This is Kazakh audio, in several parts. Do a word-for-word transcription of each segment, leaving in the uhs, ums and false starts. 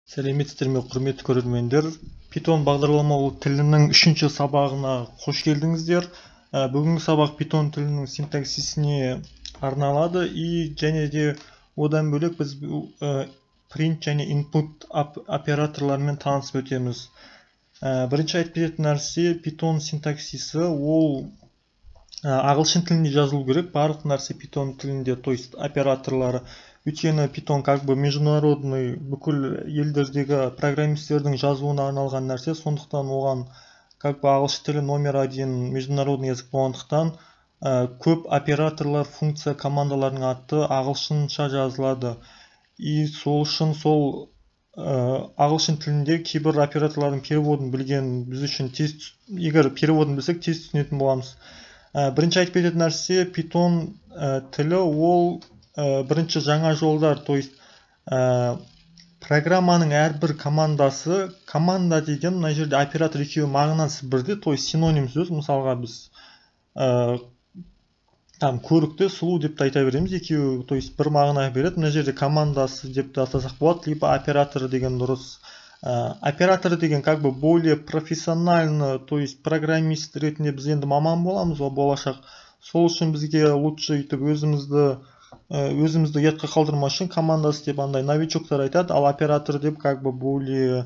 Сәлеметсіздер ме, құрметті көрермендер. Python бағдарламалық тілінің үшінші сабағына қош келдіңіздер. Ә, Бүгінгі сабақ Python тілінің синтаксисіне арналады и және де одан бөлек біз ә, print және input операторлармен танысып өтеміз. Ә, Бірінші айтып кететін нәрсе, Python синтаксисі ол ә, ағылшын тілінде жазылу керек. Барлық нәрсе Python тілінде, то есть операторлары. Өйткені Python как бы международный, бүкіл елдердегі программистердің жазуына арналған нәрсе, сондықтан оған как бы ағылшын тілі номер один международный язык болғандықтан ә, көп операторлар, функция, командалардың аты ағылшынша жазылады. И сол үшін сол ә, ағылшын тілінде кейбір операторлардың переводын білген біз үшін тез, егер переводын білсек тез түсінетін боламыз. Ә, бірінші айтып кететін нәрсе, Python ә, тілі ол ә, бірінші жаңа жолдар, то есть ә, программаның әрбір командасы, команда деген мына жерде оператор екеуі мағынасы бірдей, то есть синоним сөз. Мысалға біз ә, там көрікті, сұлу деп те айта береміз, екеуі, то есть бір мағына береді. Мына жерде командасы деп те атасақ болады, либо оператор деген дұрыс. Ә, оператор деген как бы более профессионально, то есть программист ретінде біз енді маман боламыз, ол болашақ. Сол үшін бізге лучше өйтіп өзімізді өзімізді ұятқа қалдырмас үшін командасы деп андай новичоктар айтады, ал оператор деп как бы более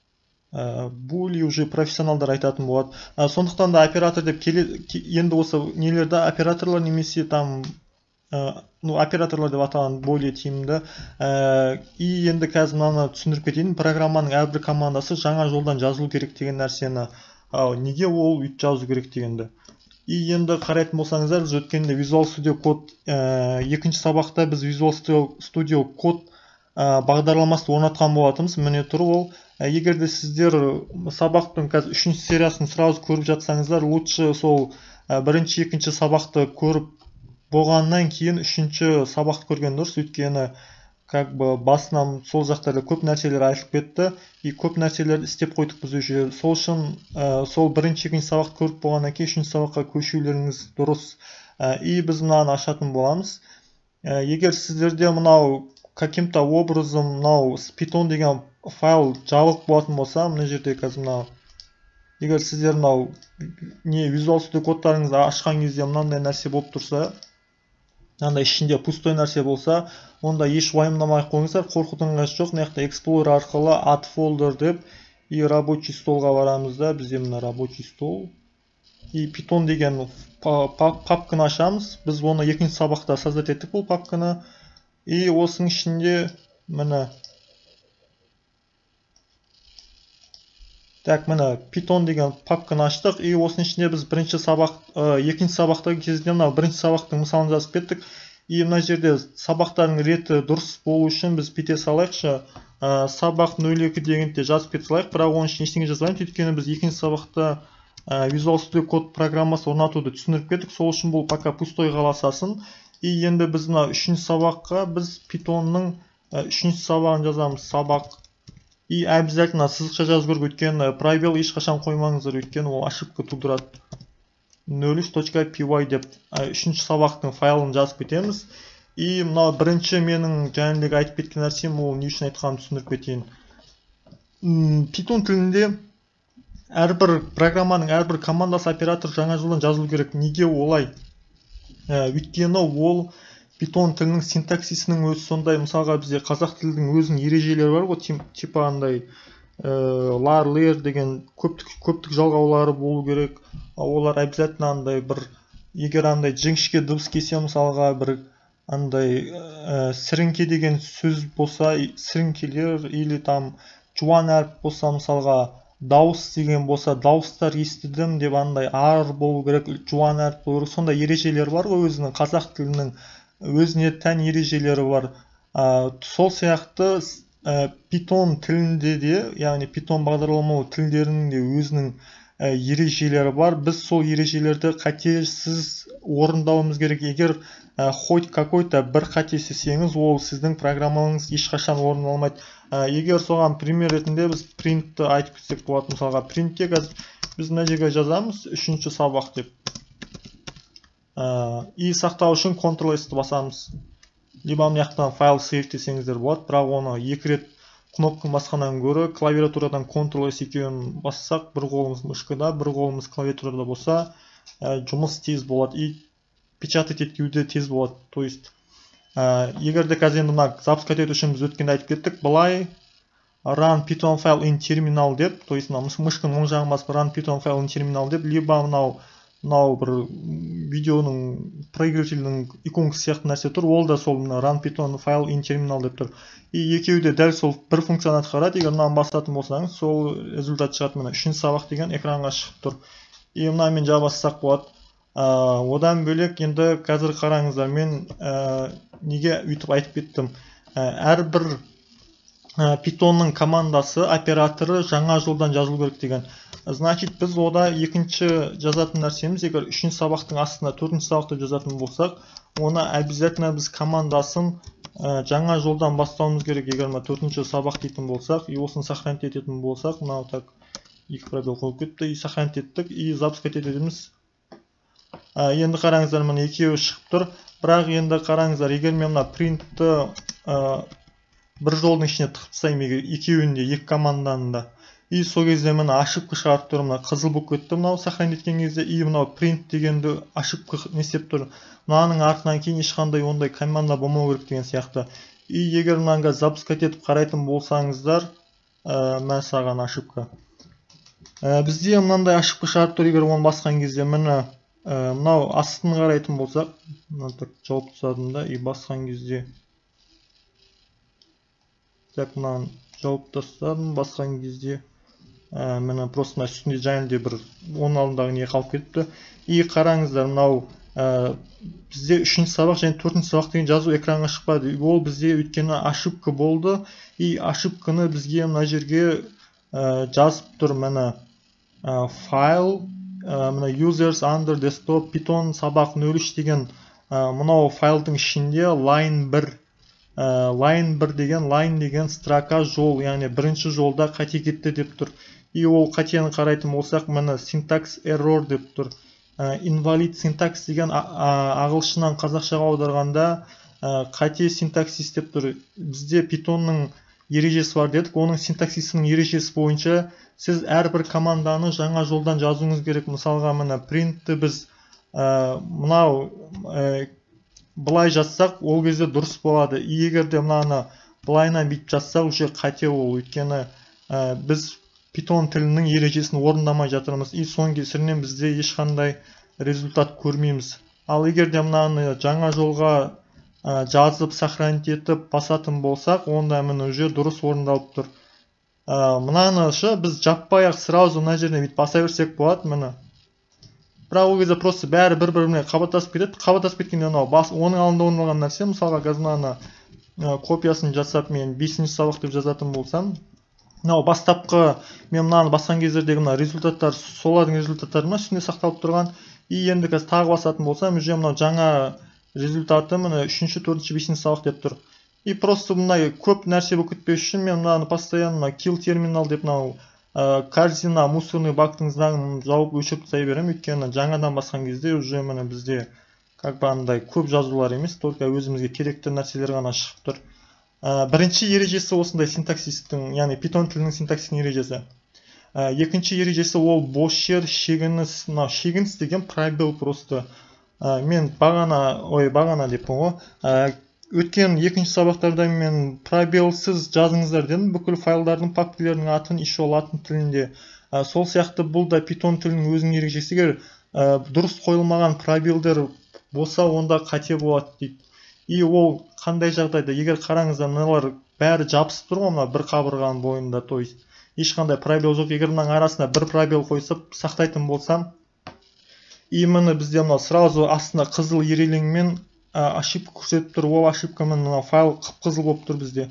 более уже профессионалдар айтатын болады. Сондықтан да оператор деп келе, енді осы нелерді операторлар немесе там ну операторлар деп атаған более тиімді. И енді қазір мынаны түсіндіріп кетейін. Программаның әрбір командасы жаңа жолдан жазылу керек деген нәрсені, неге ол үйтіп жазу керек дегенді. И енді қарайтын болсаңыздар, біз өткенде Visual Studio Code ә, екінші сабақта біз Visual Studio Code ә, бағдарламасын орнатқан болатынбыз. Міне тұр ол. Ә, егер де сіздер сабақтың қазір үшінші сериясын сразу көріп жатсаңыздар, лучше сол ә, бірінші, екінші сабақты көріп болғаннан кейін үшінші сабақты көрген дұрыс. Өйткені как бы басынан сол жақтарда көп нәрселер айтылып кетті, и көп нәрселерді істеп қойдық біз уже. Сол үшін ә, сол бірінші, екінші сабақты көріп болғаннан кейін үшінші сабаққа көшулеріңіз дұрыс. Ә, и біз мынаны ашатын боламыз. Ә, егер сіздерде мынау каким-то образом мынау Python деген файл жабық болатын болса, мына жерде қазір мынау, егер сіздер мынау не Visual Studio кодтарыңызды ашқан кезде мынандай нәрсе болып тұрса, мынандай ішінде пустой нәрсе болса, онда еш уайымдамай қойыңыздар, қорқудыңыз жоқ. Мына жақта Explorer арқылы add folder деп и рабочий столға барамыз да, бізде мына рабочий стол. И Python деген папканы ашамыз. Біз оны екінші сабақта создать еттік бұл папканы. И осының ішінде міне Так, міне Python деген папканы аштық, и осының ішінде біз бірінші сабақ, ә, екінші сабақтағы кезде мынау бірінші сабақтың мысалын жазып кеттік. И мына жерде сабақтардың реті дұрыс болу үшін біз пете салайықшы, ә, сабақ нөл екі дегенде жазып кете салайық, бірақ оның үшін ештеңе жазбаймыз, өйткені біз екінші сабақта ә, Visual Studio Code программасы орнатуды түсіндіріп кеттік, сол үшін бұл пока пустой қаласасын. И енді біз мына үшінші сабаққа біз Pythonның ә, үшінші сабағын жазамыз, сабақ. И обязательно сызықша жазу керек, өйткені пробел ешқашан қоймаңыздар, өйткені ол ошибка тудырады. нөл үш точка пи уай деп үшінші сабақтың файлын жазып кетеміз. И мынау бірінші менің жаңағыдай айтып кеткен нәрсем, ол не үшін айтқанымды түсіндіріп кетейін. Python тілінде әрбір программаның әрбір командасы оператор жаңа жолдан жазылу керек. Неге олай? Өйткені ол Python тілінің синтаксисінің өзі сондай. Мысалға бізде қазақ тілдің өзінің ережелері бар ғой, типа андай лар, лер деген көптік, көптік жалғаулары болу керек. Олар обязательно андай бір, егер андай жіңішке дыбыс келсе, мысалға бір андай ә, сіріңке деген сөз болса, сіріңкелер, или там жуан әріп болса, мысалға дауыс деген болса, дауыстар естідім деп андай ар болу керек, жуан әріп болу керек. Сондай ережелер бар ғой, өзінің қазақ тілінің өзіне тән ережелері бар. Ә, сол сияқты ә, Python тілінде де, яғни Python бағдарламалық тілдерінің де өзінің ә, ережелері бар. Біз сол ережелерді қатесіз орындауымыз керек. Егер ә, хоть какой-то бір қатесізсеңіз, ол сіздің программаңыз ешқашан орындалмайды. Ә, егер соған пример ретінде біз printті айтып кетсек болады. Мысалға printке біз мына жерге жазамыз үшінші сабақ деп. Ә, и сақтау үшін Ctrl-S басамыз. Либо мына жақтан файл сейв десеңіздер болады, бірақ оны екі рет кнопканы басқаннан гөрі клавиатурадан Ctrl S екеуін бассақ, бір қолымыз мышкада, бір қолымыз клавиатурада болса, жұмыс тез болады и печатать еткеуде тез болады. То есть егер де қазір мына запускать ету үшін біз өткенде айтып кеттік, былай run python file in terminal деп, то есть мышканың оң жағын басып run python file in terminal деп, либо мынау мынау бір видеоның проигрывательдің иконкасы сияқты нәрсе тұр, ол да сол мына run python file in terminal деп тұр. И екеуі де дәл сол бір функцияны атқарады. Егер мынаны басатын болсаңыз, сол результат шығады. Мына үшінші сабақ деген экранға шығып тұр. И мынамен жабассақ болады. Одан бөлек енді қазір қараңыздар, мен неге үйтіп айтып кеттім. Әрбір Pythonның командасы, операторы жаңа жолдан жазылу керек деген. Значит, біз ода екінші жазатын нәрсеміз, егер үшінші сабақтың астына төртінші сабақты жазатын болсақ, оны обязательно біз командасын жаңа жолдан бастауымыз керек. Егер ма төртінші сабақ дейтін болсақ, и осыны сохранить ететін болсақ, мынау так екі пробел қойып кетті, и сохранить еттік, и запускать етеміз. Енді қараңыздар, мына екеуі шығып тұр. Бірақ енді қараңыздар, егер мен мына printті бір жолдың ішіне тығып тастаймын, екеуінде, екі команданың да. И сол кезде мына ошибка шығарып тұр, мына қызыл болып кетті, мынау сохранить еткен кезде, и мынау print дегенді ошибка не істеп тұр. Мынаның артынан кейін ешқандай ондай команда болмау керек деген сияқты. И егер мынаны запускать етіп қарайтын болсаңыздар, мына саған ошибка. Бізде мынандай ошибка шығарып тұр, егер оны басқан кезде, мына мынау астын қарайтын болсақ, мына жауып тастадым да, и басқан кезде так мынаны жауып тастадым, басқан кезде мына просто мына үстінде жайында бір оның алдындағы не қалып кетті. И қараңыздар, мынау бізде үшінші сабақ және төртінші сабақ деген жазу экранға шықпады. Ол бізде өйткені ошибка болды, и ошибканы бізге мына жерге жазып тұр, мына файл, мына users under desktop python сабақ нөл үш деген мынау файлдың ішінде line бір line бір деген, line деген строка жол, яғни бірінші жолда қате кетті деп тұр. И ол қатені қарайтын болсақ, мына syntax error деп тұр. Invalid syntax деген ағылшыннан қазақшаға аударғанда қате синтаксис деп тұр. Бізде Pythonның ережесі бар дедік, оның синтаксисінің ережесі бойынша сіз әрбір команданы жаңа жолдан жазуыңыз керек. Мысалға, мына printті біз мынау былай жазсақ, ол кезде дұрыс болады. Егер де мынаны былайынан бүйтіп жазсақ, уже қате ол, өйткені біз Python тілінің ережесін орындамай жатырмыз, и соның кесірінен бізде ешқандай результат көрмейміз. Ал егер де мынаны жаңа жолға жазып, сохранить етіп басатын болсақ, онда міне уже дұрыс орындалып тұр. Мынаны біз жаппай-ақ сразу мына жеріне бүйтіп баса берсек болады, міне. Бірақ ол кезде просто бәрі бір-біріне қабаттасып кетеді. Қабаттасып кеткенде мынау оның алдында орындалған нәрсе, мысалға қазір копиясын жасап мен бесінші сабақ деп жазатын болсам, мынау бастапқы мен мынаны басқан кездердегі мына результаттар, солардың результаттары ма үстінде сақталып тұрған. И енді қазір тағы басатын болсам, уже мынау жаңа результаты міне үшінші, төртінші, бесінші сабақ деп тұр. И просто мындай көп нәрсе болып кетпес үшін мен мынаны постоянно kill терминал деп мынау корзина, мусорный бактың знагын жауып өшіріп тастай беремін, өйткені жаңадан басқан кезде уже міне бізде как бы андай көп жазулар емес, только өзімізге керекті нәрселер ғана шығып тұр. Бірінші ережесі осындай синтаксистің, яғни Python тілінің синтаксисінің ережесі. Екінші ережесі ол бос жер, шегініс, мынау шегініс деген пробел просто. Мен бағана, ой бағана деппін ғой. Өткен екінші сабақтарда мен пробелсіз жазыңыздар дедім, бүкіл файлдардың папкалерінің атын, еще ол атын тілінде. Сол сияқты бұл да Python тілінің өзінің ережесі. Егер дұрыс қойылмаған пробелдер болса, онда қате болады дейді. И ол қандай жағдайда, егер қараңыздар, мыналар бәрі жабысып тұр ғой, мына бір қабырғаның бойында, то есть ешқандай пробел жоқ. Егер мынаның арасына бір пробел қойсып сақтайтын болсам, именно бізде мынау сразу астына қызыл ереленмен ошибка көрсетіп тұр. Ол ошибкамен мына файл қып-қызыл болып тұр бізде.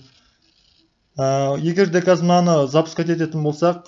Егер де қазір мынаны запускать ететін болсақ,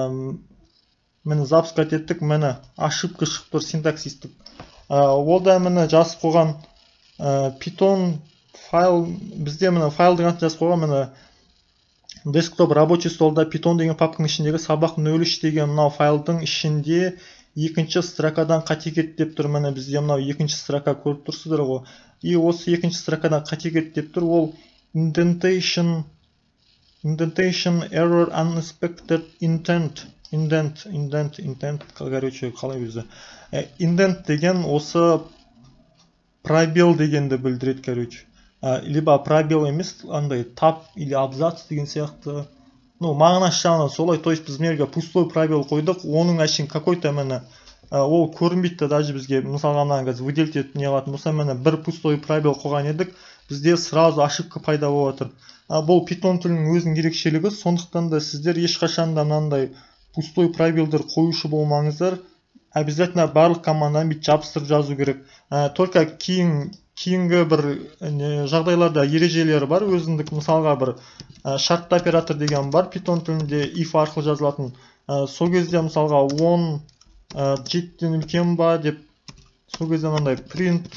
мені запускать еттік, мені ошибка шығып тұр, синтаксистік. Ол да мені жазып қойған Python файл, бізде мені файлдың атын жазып қойған, мені десктоп рабочий столда Python деген папканың ішіндегі сабақ нөл үш деген мынау файлдың ішінде екінші строкадан қате кетті деп тұр. Міне бізде мынау екінші строка көріп тұрсыздар ғой. И осы екінші строкадан қате кетті деп тұр. Ол indentation indentation error unexpected intent indent indent indent короче қалай өзі indent деген осы пробел дегенді білдіреді короче либо пробел емес андай тап или абзац деген сияқты ну мағынасы жағынан солай то есть біз мына жерге пустой пробел қойдық оның әшейін какой-то міне ол көрінбейді даже бізге мысалға мынаны қазір выделить етіп не қылатын болса міне бір пустой пробел қойған едік бізде сразу ошибка пайда болып жатыр бұл Python тілінің өзінің ерекшелігі сондықтан да сіздер ешқашан да мынандай пустой пробелдер қоюшы болмаңыздар обязательно барлық команданы бүйтіп жабыстырып жазу керек только кейін кейінгі бір жағдайларда ережелері бар өзіндік мысалға бір шартты оператор деген бар Python тілінде if арқылы жазылатын сол кезде мысалға он жетіден үлкен ба деп сол кезде мынандай print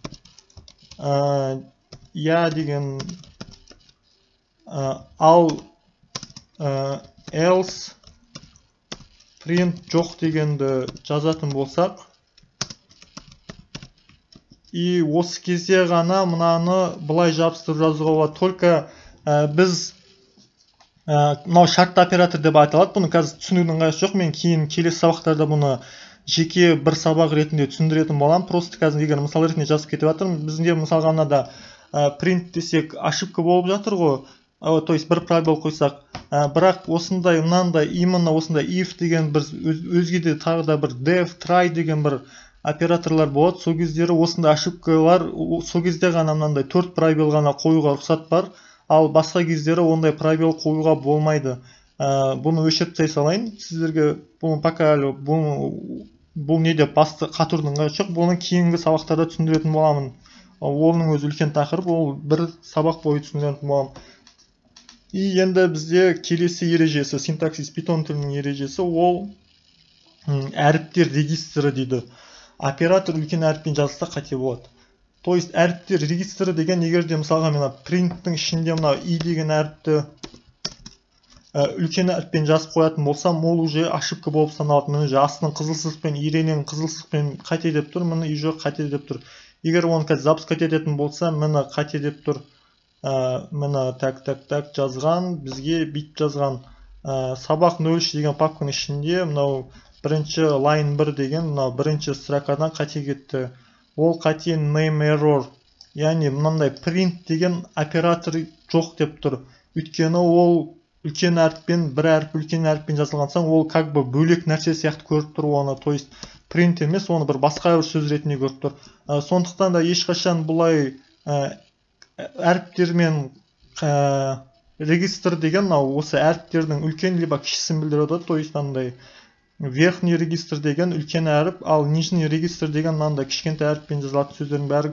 я деген ал else print жоқ дегенді жазатын болсақ и осы кезде ғана мынаны былай жабыстырып жазуға болады только біз мынау шартты оператор деп айтылады бұны қазір түсінудің қажеті жоқ мен кейін келесі сабақтарда бұны жеке бір сабақ ретінде түсіндіретін боламын просто қазір егер мысал ретінде жазып кетіп жатырмын бізде мысалға мынада print десек ошибка болып жатыр ғой то есть бір пробел қойсақ бірақ осындай мынандай именно осындай if деген бір өзге де тағы да бір def try деген бір операторлар болады сол кездері осындай ошибкалар сол кезде ғана мынандай төрт пробел ғана қоюға рұқсат бар ал басқа кездері ондай пробел қоюға болмайды бұны өшіріп тастай салайын сіздерге бұны пока әлі бұл не деп басты қатырудың қажеті жоқ бұны кейінгі сабақтарда түсіндіретін боламын оның өзі үлкен тақырып ол бір сабақ бойы түсіндіретін боламын и енді бізде келесі ережесі синтаксис Python тілінің ережесі ол әріптер регистрі дейді оператор үлкен әріппен жазылса қате болады то есть әріптер регистрі деген егерде мысалға мына printtің ішінде мына i деген әріпті үлкен әріппен жазып қоятын болсам ол уже ошибка болып саналады міне астының қызыл сызықпен иренен қызыл сызықпен қате деп тұр міне и жоқ қате деп тұр егер оны қазір запускать ететін болса міне қате деп тұр міне так так так жазған бізге бүйтіп жазған сабақ нөл үш деген папканың ішінде мынау бірінші line бір деген мынау бірінші строкадан қате кетті ол қате name error яғни мынандай print деген оператор жоқ деп тұр өйткені ол үлкен әріппен бір әріп үлкен әріппен жазылған соң ол как бы бөлек нәрсе сияқты көріп тұр оны то есть print емес оны бір басқа бір сөз ретінде көріп тұр сондықтан да ешқашан бұлай әріптермен регистр деген мынау осы әріптердің үлкен либо кішісін білдіреді то есть андай верхний регистр деген үлкен әріп ал нижний регистр деген мынандай кішкентай әріппен жазылатын сөздердің бәрі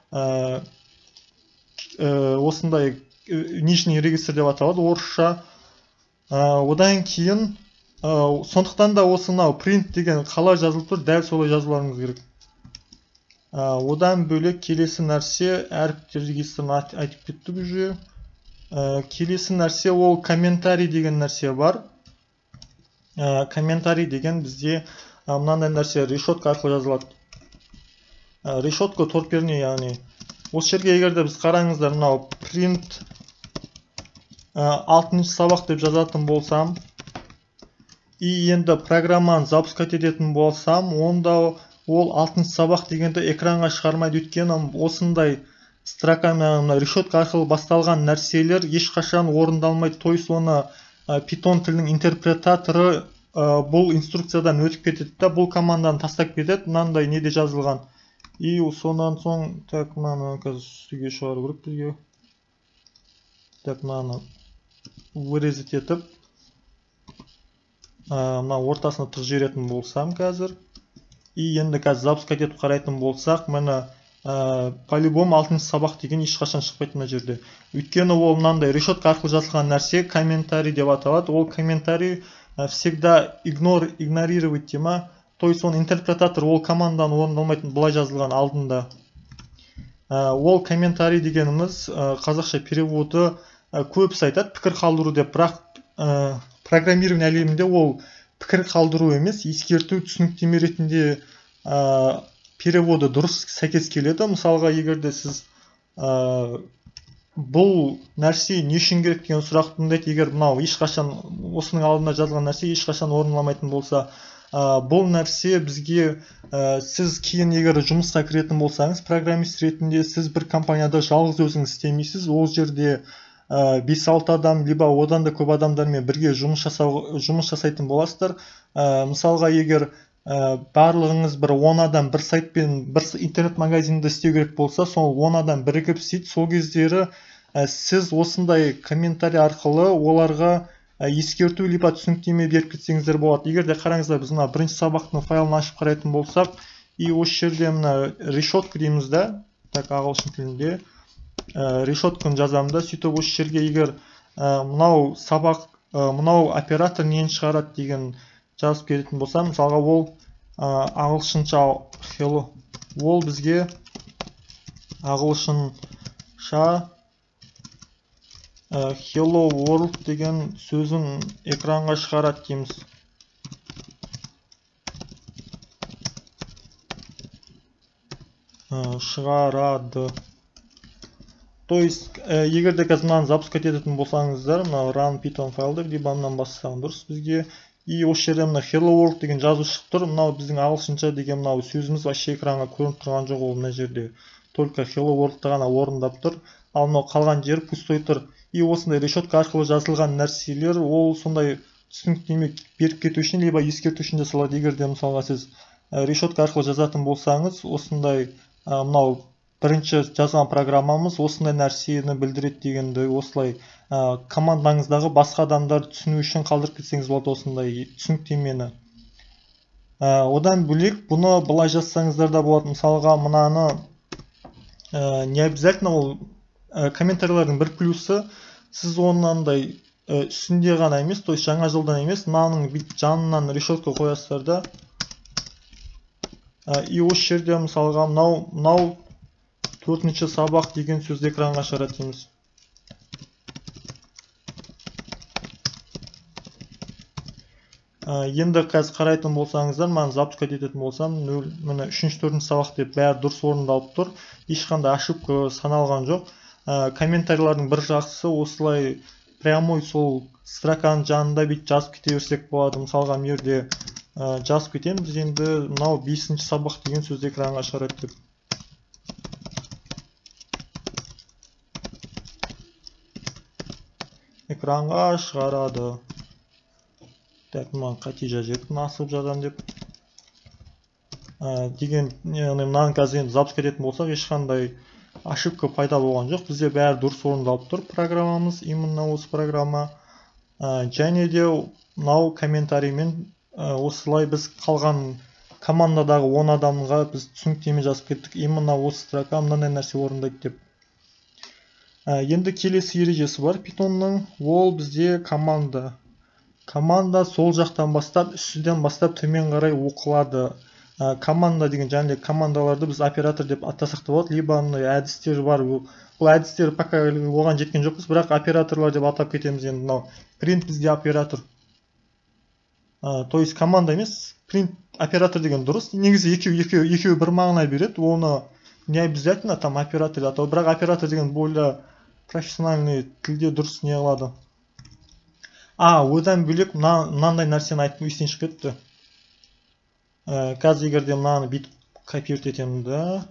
осындай нижний регистр деп аталады орысша одан кейін сондықтан да осы мынау print деген қалай жазылып тұр дәл солай жазуларыңыз керек одан бөлек келесі нәрсе әріптер регистрін айтып кеттік уже келесі нәрсе ол комментарий деген нәрсе бар комментарий деген бізде мынандай нәрсе решетка арқылы жазылады решетка торперный яғни осы жерге егерде біз қараңыздар мынау print алтыншы сабақ деп жазатын болсам и енді программаны запускать ететін болсам онда ол алтыншы сабақ дегенді экранға шығармайды өйткені осындай строкамен решетка арқылы басталған нәрселер ешқашан орындалмайды то есть оны Python тілінің интерпретаторы бұл инструкциядан өтіп кетеді да бұл команданы тастап кетеді мынандай неде жазылған и сонан соң так мынаны қазір үстіге шығару керек бізге так мынаны вырезать етіп мына ортасына тығып жіберетін болсам қазір и енді қазір запускать етіп қарайтын болсақ міне по-любому алтыншы сабақ деген ешқашан шықпайды мына жерде өйткені ол мынандай решетка арқылы жазылған нәрсе комментарий деп аталады ол комментарий всегда ignore игнорировать дей ма то есть он интерпретатор ол команданы орындалмайтын былай жазылған алдында ол комментарий дегеніміз қазақша переводы көбісі айтады пікір қалдыру деп бірақ программирование әлемінде ол пікір қалдыру емес ескерту түсініктеме ретінде переводы дұрыс сәйкес келеді мысалға егерде сіз бұл нәрсе не үшін керек деген сұрақ туындайды. Егер мынау ешқашан осының алдында жазылған нәрсе ешқашан орындалмайтын болса, ә, бұл нәрсе бізге ә, сіз кейін егер жұмысқа кіретін болсаңыз, программист ретінде сіз бір компанияда жалғыз өзіңіз істемейсіз. Ол жерде бес алты адам, либо одан да көп адамдармен бірге жұмыс жасау жұмыс жасайтын боласыздар. Ә, мысалға егер ә, барлығыңыз бір он адам бір сайтпен бір интернет магазинді істеу керек болса, сол он адам бірігіп істейді. Сол кездері ә, сіз осындай комментарий арқылы оларға ә, ескерту либо түсініктеме беріп кетсеңіздер болады. Егер де қараңыздар, біз мына бірінші сабақтың файлын ашып қарайтын болсақ, и осы жерде мына решетка дейміз да, так ағылшын тілінде решетканы жазамын да, сөйтіп осы жерге егер ә, мынау сабақ ә, мынау оператор нені шығарады деген жазып кететін болсам, мысалға ол ә, ағылшынша hello, ол бізге ағылшынша ә, hello world деген сөзін экранға шығарады дейміз. Ә, шығарады. То есть, егер де қазір мынаны запускать ететін болсаңыздар, мына run python файлды, либо мынаны бассаң дұрыс бізге. И осы жерде мына hello world деген жазу шығып тұр. Мынау біздің ағылшынша деген мынау сөзіміз вообще экранға көрініп тұрған жоқ, ол мына жерде. Только hello world-ты ғана орындап тұр. Ал мынау қалған жер пустой тұр. И осындай решетка арқылы жазылған нәрселер, ол сондай түсініктеме беріп кету үшін, либо ескерту үшін жасалады. Егер де мысалға сіз решетка арқылы жазатын болсаңыз, осындай мынау бірінші жазған программамыз осындай нәрсені білдіреді дегенді, осылай ә, командаңыздағы басқа адамдар түсіну үшін қалдырып кетсеңіз болады осындай түсініктемені. Ә, одан бөлек бұны былай жазсаңыздар да болады. Мысалға мынаны ә, не обязательно ол ә, комментарийлардың бір плюсы, сіз онандай ә, үстінде ғана емес, то есть жаңа жылдан емес, мынаның жанынан решетка қоясыздар да. Ә, и осы жерде мысалға мынау мынау төртінші сабақ деген сөзді экранға шығарады дейміз. Ә, енді қазір қарайтын болсаңыздар, маған запускать ететін болсам, міне үшінші төртінші сабақ деп бәрі дұрыс орындалып тұр. Ешқандай ошибка саналған жоқ. Ә, комментарийлардың бір жақсысы осылай прямой сол строканың жанында бүйтіп жазып кете берсек болады. Мысалға мына жерде ә, жазып кетеміз, енді мынау бесінші сабақ деген сөзді экранға шығарады деп. Экранға шығарады. Так, мынаны қате жазып асып жазам деп. Ә, деген, мынаны қазір енді запуск ететін болсақ, ешқандай ошибка пайда болған жоқ. Бізде бәрі дұрыс орындалып тұр программамыз, именно осы программа. Ә, және де мынау комментариймен ә, осылай біз қалған командадағы он адамға біз түсініктеме жазып кеттік. Именно осы строка мынандай нәрсе орындайды деп. Ә, енді келесі ережесі бар Pythonның, ол бізде команда. Команда сол жақтан бастап, үстіден бастап төмен қарай оқылады. Ә, команда деген және командаларды біз оператор деп атасақ та болады, либо әдістер бар. Бұл әдістер пока оған жеткен жоқпыз, бірақ операторлар деп атап кетеміз. Енді мынау print бізде оператор. Ә, то есть команда емес, print оператор деген дұрыс. Негізі екеуі екеуі екеуі бір мағына береді. Оны не обязательно там оператор атау, бірақ оператор деген более профессиональный тілде дұрыс не қылады. А, одан бөлек мынандай нәрсені айтып естен шығып кетті. Ә, қазір егерде мынаны бүйтіп копировать етемін да.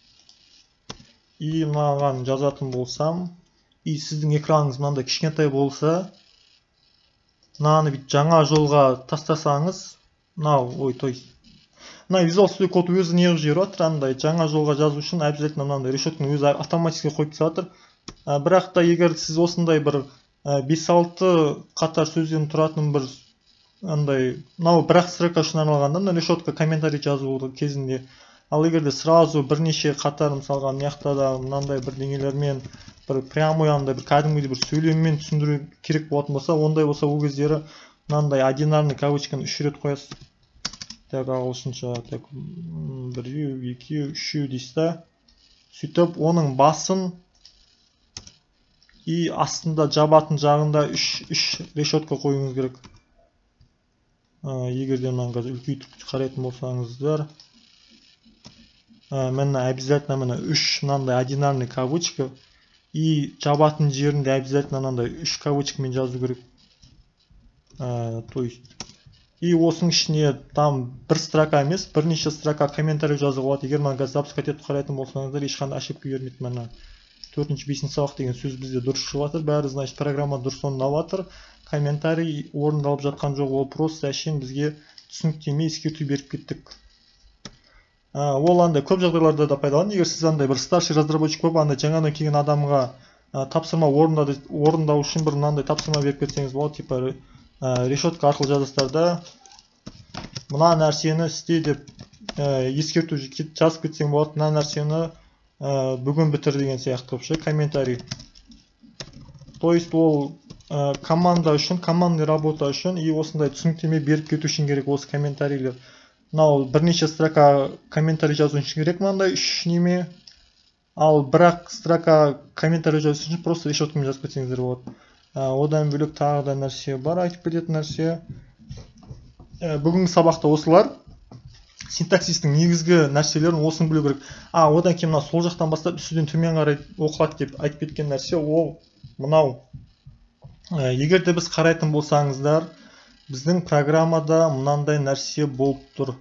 И мынаған жазатын болсам, и сіздің экраныңыз мынандай кішкентай болса, мынаны бүйтіп жаңа жолға тастасаңыз, мынау, ой, той. Мына Visual Studio Code өзі неғып жіберіп жатыр, андай жаңа жолға жазу үшін обязательно мынандай решетканы өзі автоматически қойып тастап жатыр. Ә, бірақ та егер сіз осындай бір бес алты қатар сөзден тұратын бір андай, мынау бірақ строка үшін арналғанда, мына решетка комментарий жазу кезінде. Ал егерде сразу бірнеше қатар, мысалға мынаяқта да мынандай бірдеңелермен бір прямой андай бір кәдімгідей бір сөйлеммен түсіндіру керек болатын болса, ондай болса ол кездері мынандай одинарный кавычканы үш рет қоясыз. Так, ағылшынша, так, біреу, екеу, үшеу дейсіз да. Сөйтіп, оның басын и астында жабатын жағында үш решетка қойыңыз керек. Егерде мынаны қазір үлкейтіп қарайтын болсаңыздар, міне обязательно міне үш мынандай одинарный кавычка и жабатын жерінде обязательно мынандай үш кавычкамен жазу керек. То есть и осының ішіне там бір строка емес, бірнеше строка комментарий жазуға болады. Егер мына запускать етіп қарайтын болсаңыздар, ешқандай ошибка бермейді. Мына төртінші бесінші сабақ деген сөз бізде дұрыс шығып жатыр. Бәрі, значит, программа дұрыс орындалып жатыр. Комментарий орындалып жатқан жоқ, ол просто әшейін бізге түсініктеме ескерту беріп кеттік. Ол андай көп жағдайларда да пайдаланады. Егер сіз андай бір старший разработчик болып, андай жаңадан келген адамға тапсырма орындау үшін бір мынандай тапсырма беріп кетсеңіз болады, типа решетка арқылы жазасыздар да мына нәрсені істе деп ескерту жазып кетсең болады, мына нәрсені бүгін бітір деген сияқты вообще комментарий. То есть ол команда үшін, командный работа үшін и осындай түсініктеме беріп кету үшін керек осы комментарийлер. Мынау бірнеше строка комментарий жазу үшін керек мынандай үш неме, ал бірақ строка комментарий жазу үшін просто решеткамен жазып кетсеңіздер болады. Одан бөлек тағы да нәрсе бар, айтып кететін нәрсе. Бүгінгі сабақта осылар. Синтаксистің негізгі нәрселерін осыны білу керек. А, одан кейін мынау сол жақтан бастап үстіден төмен қарай оқылады деп айтып кеткен нәрсе ол мынау. Егер де біз қарайтын болсаңыздар, біздің программада мынандай нәрсе болып тұр.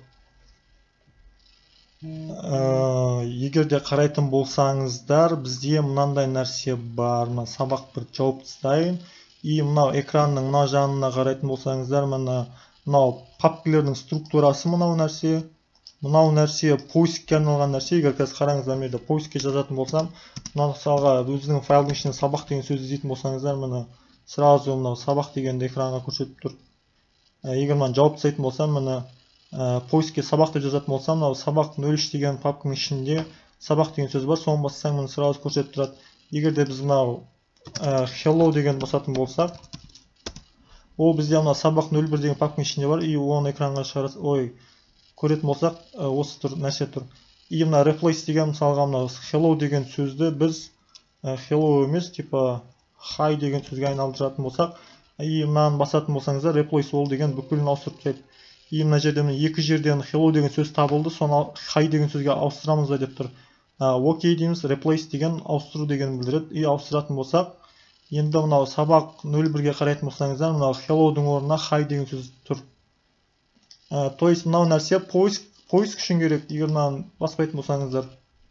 Егер де қарайтын болсаңыздар, бізде мынандай нәрсе бар. Мына сабақ бір жауып тастайын. И мынау экранның мына жанына қарайтын болсаңыздар, мынау папкалердің структурасы мынау нәрсе. Мынау нәрсе поискке арналған нәрсе. Егер қазір қараңыздар, мен поискке жазатын болсам, мына мысалға өзінің файлдың ішінен сабақ деген сөз іздейтін болсаңыздар, мына сразу мынау сабақ дегенді экранға көрсетіп тұр. Егер мен жауып тастайтын болсам, мына поискке сабақ деп жазатын болсам, мынау сабақ нөл үш деген папканың ішінде сабақ деген сөз бар, соны бассаң, мені сразу көрсетіп тұрады. Егер де біз мынау hello деген басатын болсақ, ол бізде мына сабақ нөл бір деген папканың ішінде бар, и оны экранға шығарасыз. Ой, көретін болсақ, осы тұр, нәрсе тұр. И мына replace деген мысалға мына hello деген сөзді біз hello емес, типа hi деген сөзге айналдыратын болсақ, и мынаны басатын болсаңыздар, replace all деген бүкілін ауыстырып тастайды. И мына жерден екі жерден hello деген сөз табылды, соны hi деген сөзге ауыстырамыз ба деп тұр. Окей дейміз, replace деген ауыстыру деген білдіреді. И ауыстыратын болсақ, енді мынау сабақ нөл бірге қарайтын болсаңыздар, мынау hello-дің орнына hi деген сөз тұр. То есть мынау нәрсе поиск поиск үшін керек. Егер мынаны баспайтын болсаңыздар,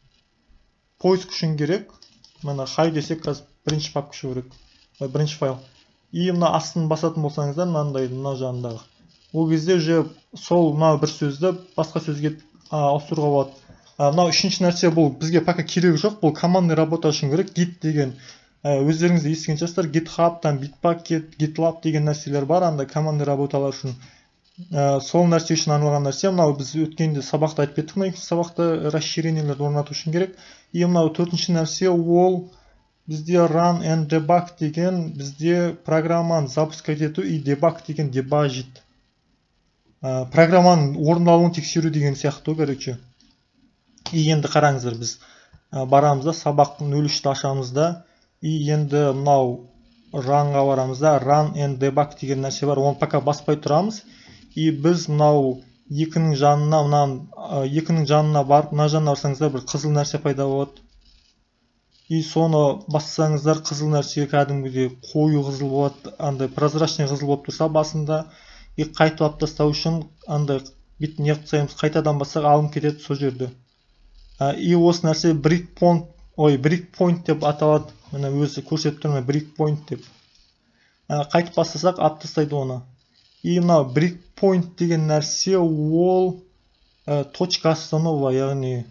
поиск үшін керек. Мына hi десек, қазір бірінші папка шығу керек, бірінші файл. И мына астын басатын болсаңыздар, мынандай мына жанындағы. Ол кезде уже сол мына бір сөзді басқа сөзге ауыстыруға болады. Мынау үшінші нәрсе, бұл бізге пока керек жоқ, бұл командный работа үшін керек. Git деген өздеріңізді естіген шығарсыздар, GitHub, там Bitbucket, GitLab деген нәрселер бар, андай командный работалар үшін. Сол нәрсе үшін арналған нәрсе. Мынау біз өткенде сабақта айтып кеттік, мына сабақта расширениелерді орнату үшін керек. И мынау төртінші нәрсе, ол бізде run and debug деген, бізде программаны запускать ету и debug деген дебажит. Программаның орындалуын тексеру деген сияқты, короче. И енді қараңыздар, біз барамыз да, сабақ нөл үшті ашамыз да, и енді мынау runға барамыз да, run and debug деген нәрсе бар, оны пока баспай тұрамыз. И біз мынау екінің жанына, мынау екінің жанына барып, мына жанына барсаңыздар, бір қызыл нәрсе пайда болады. И соны бассаңыздар, қызыл нәрсе кәдімгідей қою қызыл болады, андай прозрачный қызыл болып тұрса басында. И қайталап тастау үшін андай бит не қылсаймыз, қайтадан бассақ алым кетеді сол жерде. И осы нәрсе breakpoint, ой, breakpoint деп аталады. Мына өзі көрсетіп тұр, breakpoint деп. Қайтып бастасақ алып тастайды оны. И мына breakpoint деген нәрсе ол точка останова, яғни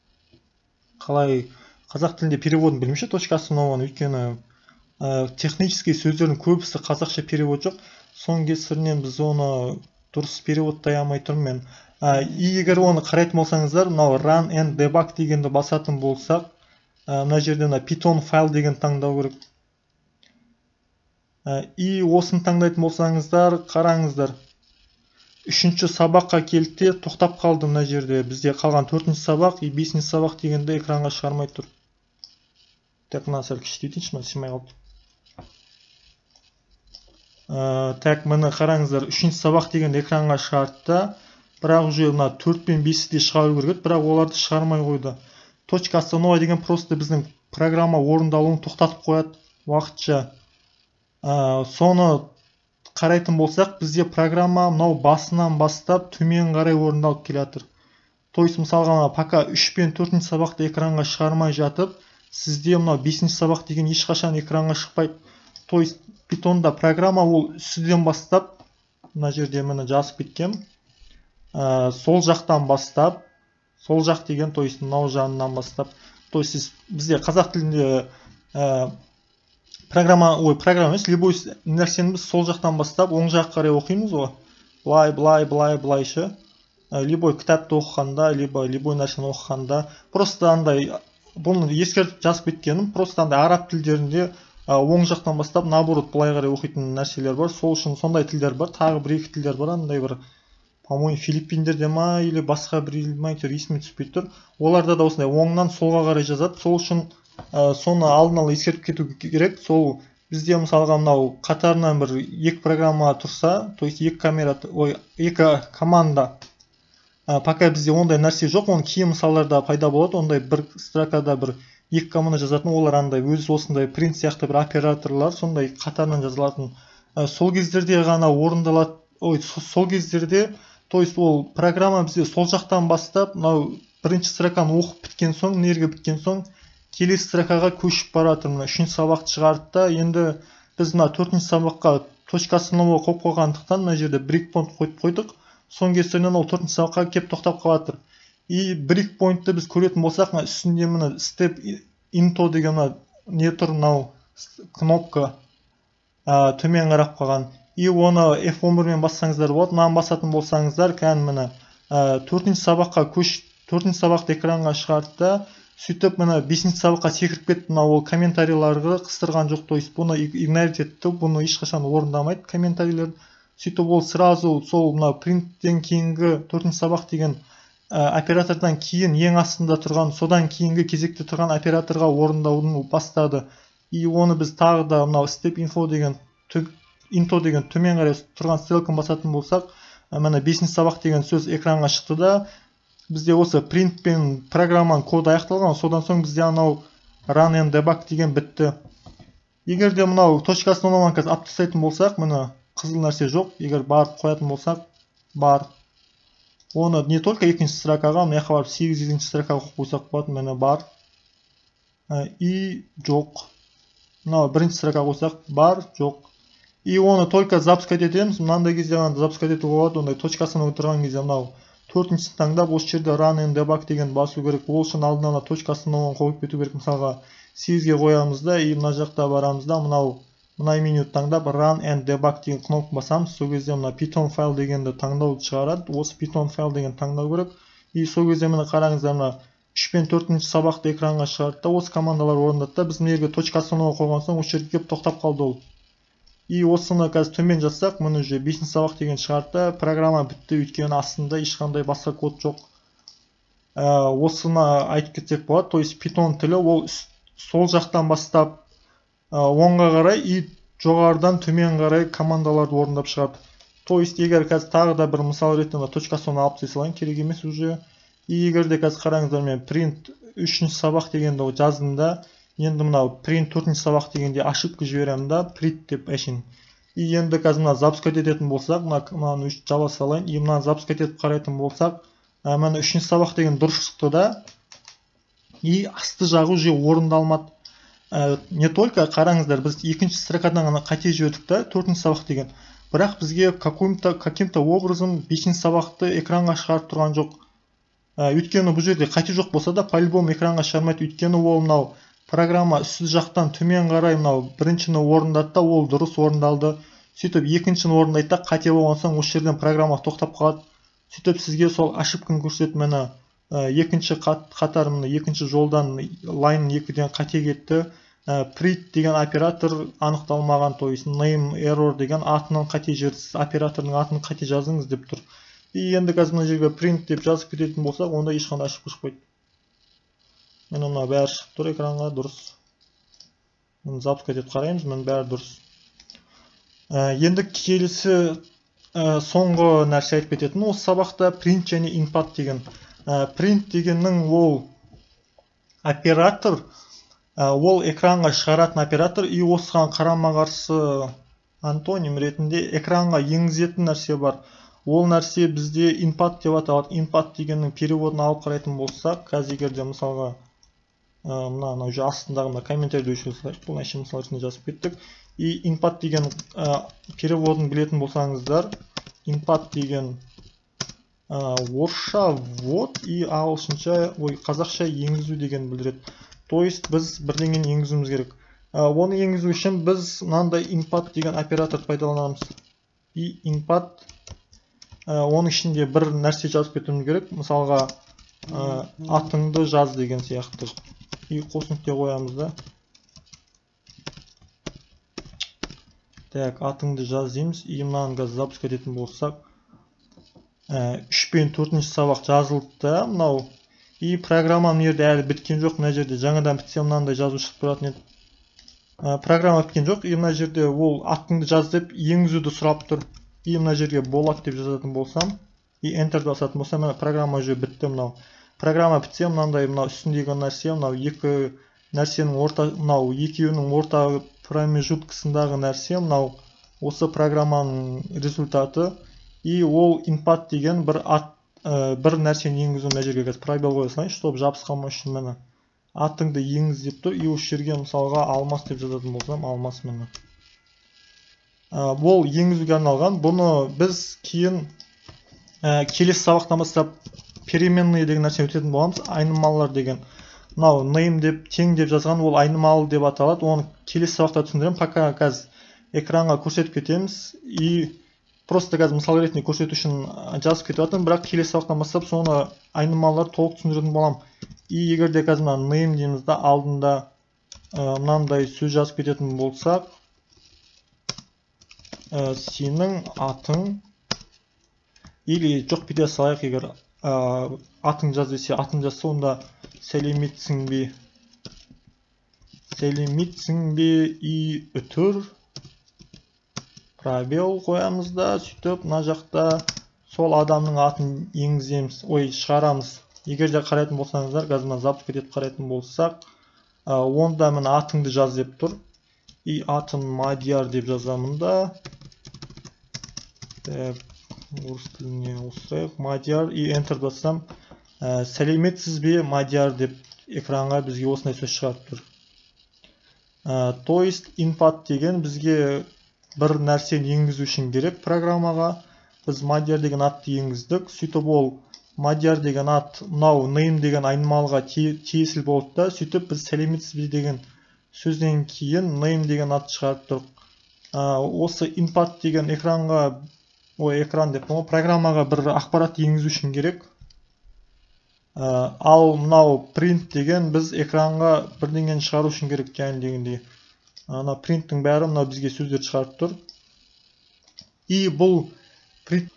қалай қазақ тілінде переводын білмеймін, точка основаны, өйткені технический сөздердің көбісі қазақша перевод жоқ. Соның кесірінен біз оны дұрыс переводтай алмай тұрмын мен. И егер оны қарайтын болсаңыздар, мынау run and debug дегенді басатын болсақ, мына жерде Python файл деген таңдау керек. И осын таңдайтын болсаңыздар, қараңыздар. Үшінші сабаққа келді, тоқтап қалды мына жерде. Бізде қалған төртінші сабақ и бесінші сабақ дегенді экранға шығармай тұр. Так, мына сәл кішірейтінші, мына симай қалды. Так, мені қараңыздар, үшінші сабақ деген экранға шығарды, бірақ уже төрт пен бесті де шығару керек, бірақ оларды шығармай қойды. Точка останова деген просто біздің программа орындалуын тоқтатып қояды уақытша. Ә, соны қарайтын болсақ, бізде программа мынау басынан бастап төмен қарай орындалып келе жатыр. То есть мысалға пока үш пен төртінші сабақты экранға шығармай жатып, сізде мынау бесінші сабақ деген ешқашан экранға шықпайды. То есть питонда программа ол үстіден бастап, мына жерде мені жазып кеткем, ә, сол жақтан бастап, сол жақ деген, то есть мынау жағынан бастап, то есть сіз, бізде қазақ тілінде ә, программа, ой, программа емес, любой нәрсені біз сол жақтан бастап, оң жақ қарай оқимыз ғой. Былай, былай, былай, былайшы. Любой кітапты оқығанда, либо любой нәрсені оқығанда, просто андай, бұны ескертіп жазып кеткенім, просто андай араб тілдерінде оң жақтан бастап, наоборот, былай қарай оқитын нәрселер бар. Сол үшін сондай тілдер бар. Тағы бір екі тілдер бар, андай бір, по-моему, Филиппиндерде ма, или басқа бір ел ма, есіме түспей тұр. Оларда да осындай оңнан солға қарай жазады. Сол үшін ә, соны алдын ала ескертіп кету керек. Сол бізде мысалға мынау қатарынан бір екі программа тұрса, то есть екі камера, ой, екі команда. Ә, пока бізде ондай нәрсе жоқ, оның кейін мысалдарда пайда болады, ондай бір строкада бір екі команда жазатын, олар андай өз осындай принт сияқты бір операторлар, сондай қатарынан жазылатын. Ә, сол кездерде ғана орындалады, ой, сол кездерде, то есть ол программа бізде сол жақтан бастап, мынау бірінші строканы оқып біткен соң, нерге біткен соң, келесі строкаға көшіп баратыр. Мына үшінші сабақты шығарды да, енді біз мына төртінші сабаққа точкасын қойып қойғандықтан мына жерде брейкпоинт қойып қойдық. Соң кесірінен ол төртінші сабаққа кеп тоқтап қалатыр. И брейкпоинтты біз көретін болсақ, мына үстінде мына step into деген мына не тұр, мынау кнопка ә, төмен қарап қалған. И оны эф он бірмен бассаңыздар болады. Мынаны басатын болсаңыздар, кән міне ә, төртінші сабаққа көш, төртінші сабақты экранға шығарды да, сөйтіп мына бесінші сабаққа секіріп кетті. Мына ол комментарийларды қыстырған жоқ, то есть бұны игнорить етті, бұны ешқашан орындамайды комментарийлер. Сөйтіп ол сразу сол мына принттен кейінгі төртінші сабақ деген ә, оператордан кейін ең астында тұрған, содан кейінгі кезекте тұрған операторға орындаудың бастады. И оны біз тағы да мынау step info деген into деген төмен қарай тұрған стрелканы басатын болсақ, мына бесінші сабақ деген сөз экранға шықты да, бізде осы print пен программаның коды аяқталған, содан соң бізде анау run and debug деген бітті. Егер де мынау точкасын оңынан қазір алып тастайтын болсақ, мына қызыл нәрсе жоқ, егер барып қоятын болсақ, бар. Оны не только екінші строкаға, мына жаққа барып сегізінші строкаға қойып қойсақ болады, міне бар. И жоқ. Мынау бірінші строкаға қойсақ, бар, жоқ. И оны только запускать етеміз, мынандай кезде ғана запускать етуге болады, ондай точкасын отырған кезде мынау төртіншісін таңдап, осы жерде run and debug деген басу керек. Ол үшін алдын ала точкасын қойып кету керек. Мысалға сегізге қоямыз да, и мына жақта барамыз да, мынау мына менюді таңдап run and debug деген кнопка басамыз. Сол кезде мына Python файл дегенді таңдау шығарады. Осы Python файл деген таңдау керек. И сол кезде міне қараңыздар, мына үш пен төртінші сабақты экранға шығарды да, осы командалар орындады да, біз мына точкасын қойған соң осы жерге келіп тоқтап қалды ол. И осыны қазір төмен жазсақ, мұны уже бесінші сабақ деген шығарды, программа бітті, өйткені астында ешқандай басқа код жоқ. Ә, осыны айтып кетсек болады, то есть Python тілі ол сол жақтан бастап ә, оңға қарай и жоғарыдан төмен қарай командаларды орындап шығады. То есть егер қазір тағы да бір мысал ретінде точкасын алып тастайын, керек емес уже. И егер де қазір қараңыздар, мен print үшінші сабақ дегенді жаздым да, енді мынау print төртінші сабақ дегенде ошибка жіберемін да, print деп әшейін. И енді қазір мына запускать ететін болсақ, мынаны жаба салайын, и мынаны запускать етіп қарайтын болсақ, мына үшінші сабақ деген дұрыс шықты да, и асты жағы уже орындалмады. Не только қараңыздар, біз екінші строкадан ғана қате жібердік та, төртінші сабақ деген. Бірақ бізге каким-то каким-то образом бесінші сабақты экранға шығарып тұрған жоқ. Өйткені бұл жерде қате жоқ болса да, по-любому экранға шығармайды. Өйткені ол мынау программа үсті жақтан төмен қарай мынау біріншіні орындады да, ол дұрыс орындалды. Сөйтіп екіншіні орындайды да, қате болған соң осы жерден программа тоқтап қалады. Сөйтіп сізге сол ошибканы көрсетіп, мені екінші қатар, мені екінші жолдан line екіден қате кетті. Print деген оператор анықталмаған, то есть name error деген атынан қате жібердіңіз, операторның атын қате жазыңыз деп тұр. И енді қазір мына жерге print деп жазып кететін болсақ, онда ешқандай ошибка шықпайды. Мен мына бәрі шығып тұр экранға, дұрыс. Мен запускать етіп қараймыз, мен бәрі дұрыс. Енді келесі соңғы нәрсе айтып кететін, осы сабақта print және input деген. Print дегеннің ол оператор ол экранға шығаратын оператор, и осыған қарама қарсы антоним ретінде экранға енгізетін нәрсе бар. Ол нәрсе бізде input деп аталады. Input дегеннің переводын алып қарайтын болсақ, қазір егерде мысалға мына мына уже астындағы мына комментарийді өшіріп салайық. Бұл нәрсе мысал ретінде жазып кеттік. И input деген переводын білетін болсаңыздар, input деген орысша ввод и ағылшынша, ой, қазақша енгізу деген білдіреді. То есть біз бірдеңені енгізуіміз керек. Оны енгізу үшін біз мынандай input деген оператор пайдаланамыз. И input оның ішінде бір нәрсе жазып кетуіміз керек. Мысалға атыңды жаз деген сияқты. И қос нүкте қоямыз да. Так, атыңды жаз дейміз. И мынаны қазір запуск ететін болсақ, үш пен төртінші сабақ жазылды да, мынау. И программа мына жерде әлі біткен жоқ. Мына жерде жаңадан бітсе мынандай жазу шығып тұратын еді. Программа біткен жоқ. И мына жерде ол атыңды жаз деп енгізуді сұрап тұр. И мына жерге болат деп жазатын болсам, и enter басатын болсам, мына программа уже бітті мынау. Программа бітсе мынандай мынау үстіндегі нәрсе, мынау екі нәрсенің орта, мынау екеуінің орта промежуткасындағы нәрсе, мынау осы программаның результаты. И ол input деген бір ат бір нәрсені енгізу. Мына жерге қазір пробел қоя салайын, чтобы жабыс қалмау үшін міне атыңды енгіз деп тұр. И осы жерге мысалға алмас деп жазатын болсам, алмас міне. Бұл енгізуге арналған. Бұны біз кейін келесі сабақтан бастап переменный деген нәрсе өтетін боламыз. Айнымалылар деген. Мынау name деп тең деп жазған, ол айнымалы деп аталады. Оны келесі сабақта түсіндіремін. Пока қазір экранға көрсетіп кетеміз. И просто қазір мысал ретінде көрсету үшін жазып кетіп жатырмын, бірақ келесі сабақтан бастап соны айнымалылар толық түсіндіретін боламын. И егерде қазір мына name дейміз да, алдында мынандай сөз жазып кететін болсақ, сенің атың, или жоқ бүйте салайық, егер атың жаз десе, атың жазса, онда сәлеметсің бе, сәлеметсің бе и үтір пробел қоямыз да, сөйтіп мына жақта сол адамның атын енгіземіз, ой, шығарамыз. Егерде қарайтын болсаңыздар, қазір мына запуск етіп қарайтын болсақ, онда міне атыңды жаз деп тұр. И атын Мадияр деп жазамын да. Орыс тіліне ауыстырайық. Мадияр, и enter бассам, сәлеметсіз бе Мадияр деп экранға бізге осындай сөз шығарып тұр. То есть input деген бізге бір нәрсені енгізу үшін керек программаға. Біз Мадияр деген атты енгіздік. Сөйтіп ол Мадияр деген ат мынау name деген айнымалыға тиесілі болды да, сөйтіп біз сәлеметсіз бе деген сөзден кейін name деген ат шығарып тұрық. Осы input деген экранға, ой, экран деп, программаға бір ақпарат енгізу үшін керек. Ал мынау print деген біз экранға бірдеңені шығару үшін керек және дегендей. Ана printtің бәрі мынау бізге сөздер шығарып тұр. И бұл print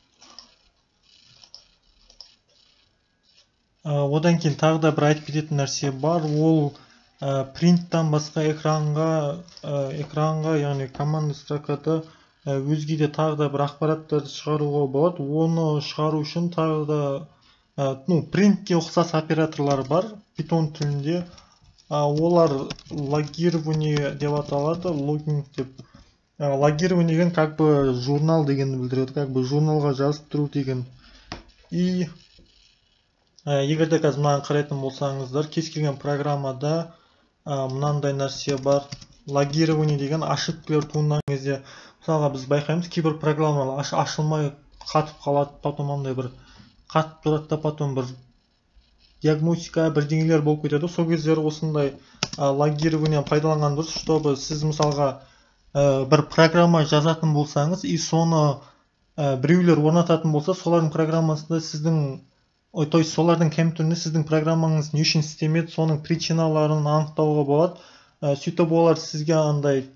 одан кейін тағы да бір айтып кететін нәрсе бар. Ол printtан басқа экранға, экранға, яғни команда строкада өзге де тағы да бір ақпараттарды шығаруға болады. Оны шығару үшін тағы да, ну, printке ұқсас операторлар бар Python тілінде. Олар логирование деп аталады, логинг деп. Логирование деген как бы журнал дегенді білдіреді, как бы журналға жазып тұру деген. И егерде қазір мынаны қарайтын болсаңыздар, кез келген программада мынандай нәрсе бар. Логирование деген ошибкалар туындаған кезде, мысалға біз байқаймыз, кейбір программалар ашылмай қатып қалады, потом андай бір қатып тұрады да, потом бір диагностика бірдеңелер болып кетеді. Сол кездері осындай логирование пайдаланған дұрыс, чтобы сіз мысалға бір программа жазатын болсаңыз, и соны біреулер орнататын болса, солардың программасында сіздің, ой, то есть солардың компьютерінде сіздің программаңыз не үшін істемеді, соның причиналарын анықтауға болады. Сөйтіп олар сізге андай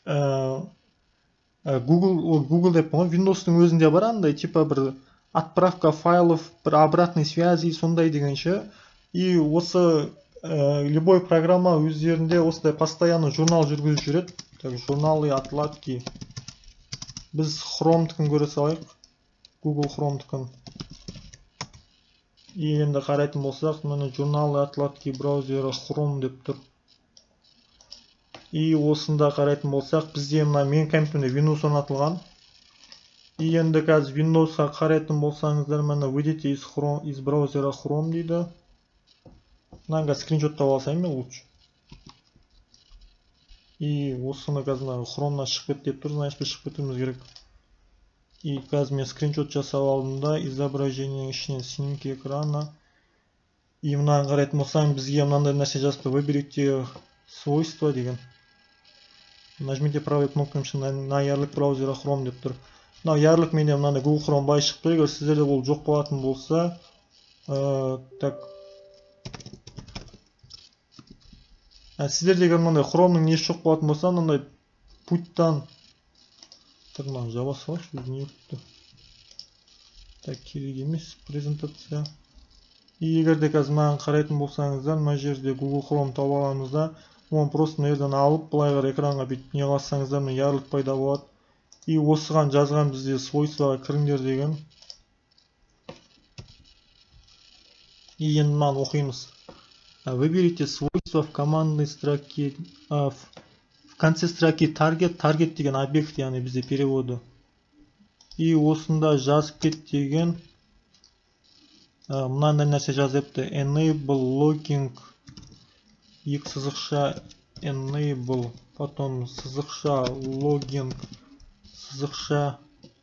Google, Google деп қойған, Windows-тың өзінде бар андай, типа бір отправка файлов, бір обратной связи, сондай дегенше. И осы любой программа өздерінде осындай постоянно журнал жүргізіп жүреді. Так, журналы отладки. Біз Chrome-тікін көре салайық. Google Chrome-тікін. И енді қарайтын болсақ, міне журналы отладки браузері Chrome деп тұр. И осында қарайтын болсақ, бізде мына мен компьютерде Windows орнатылған. И енді қазір Windows'a қарайтын болсаңыздар, мына выйдите из Chrome, из браузера Chrome дейді. Мынанға скриншоттап алсайын мен лучше. И осыны қазір Chrome'нан шығып кет деп тұр, значит біз шығып кетуіміз керек. И қазір мен скриншот жасап алдым да, изображениенің ішінен снимки экрана. И мынаны қарайтын болсаң, бізге мынандай нәрсе жазыпты: выберите свойства деген. Нажмите правой кнопкой на ярлык браузера Chrome деп тұр. Мынау ярлык менде мынандай Google Chrome бай шықты. Егер сіздерде бұл жоқ болатын болса, так. Сіздердегі мынандай Chrome'ның несі жоқ болатын болса, мынандай путтан. Так, мынаны жаба салайықшы, біз не өтті. Так, керек емес презентация. И егер де қазір маған қарайтын болсаңыздар, мына жерде Google Chrome тауып аламызда, оны просто мына жерден алып, былай қарай экранға бүйтіп не қылсаңыздар, мына ярлык пайда болады. И осыған жазған бізде свойстваға кіріңдер деген. И енді мынаны оқимыз. Выберите свойства в командной строке, в конце строки target, target деген объект, яғни бізде переводы. И осында жазып кет деген мынандай нәрсе жазыпты: enable logging, екі сызықша enable, потом сызықша logging, сызықша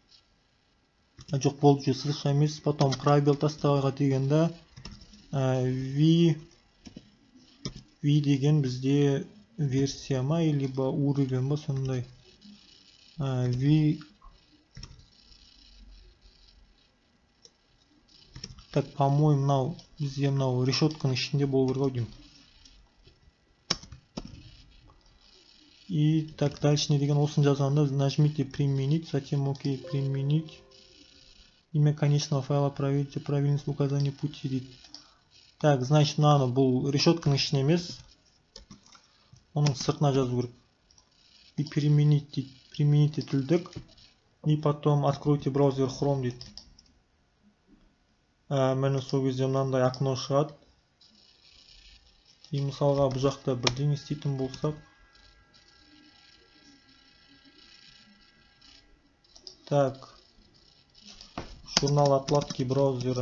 жоқ болды, сызықша емес, потом пробел тастауға дегенде v v деген бізде версия ма, либо уровень ба, сондай. v так, по-моему, мынау бізде мынау решетканың ішінде болу керек деймін. И так дальше не деген осын жазғанда нажмите применить, затем окей, применить. Имя конечного файла проверьте правильность указания пути дейді. Так, значит, мынаны бұл решетканың ішіне емес, оның сыртына жазу керек. И применить дейді, примените тілдік. И потом откройте браузер Chrome дейді. Мәні сол кезде мынандай окно шығады. И мысалға бұл жақта бірдеңе істейтін болсақ. Так, журнал отладки браузера